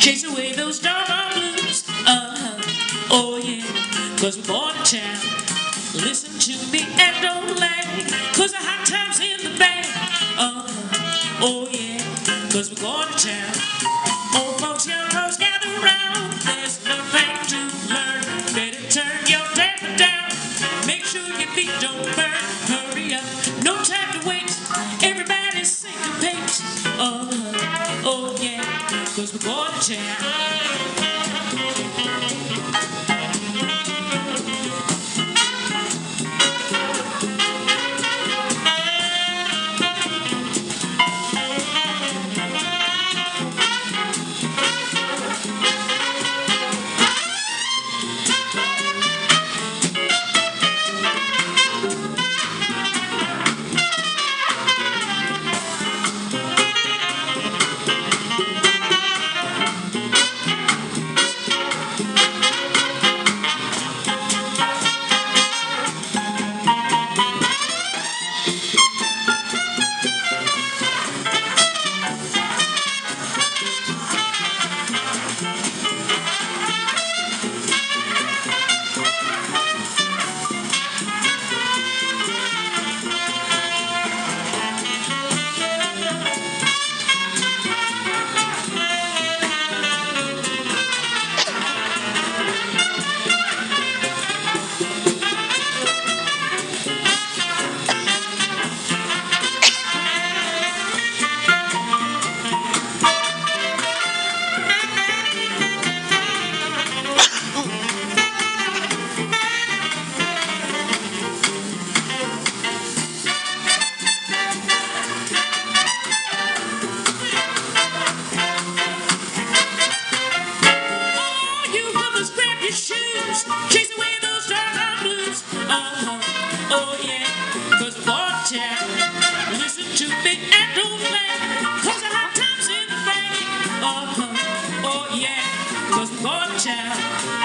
chase away those doggone blues. Oh yeah, 'cause we're going to town. Listen to me and don't lag, 'cause the hot time's in the bag. Oh yeah, 'cause we're going to town. Old folks, young folks, gather round. There's nothing to learn. Better turn your temper down. Make sure your feet don't burn. Hurry up, no time to wait. Everybody's syncopate. Oh yeah, 'cause we're going to town. Chase away those doggone blues. Oh yeah, 'cause we're going to town. Listen to me and don't lag, 'cause the hot time's in the bag. Oh yeah, 'cause we're going to town.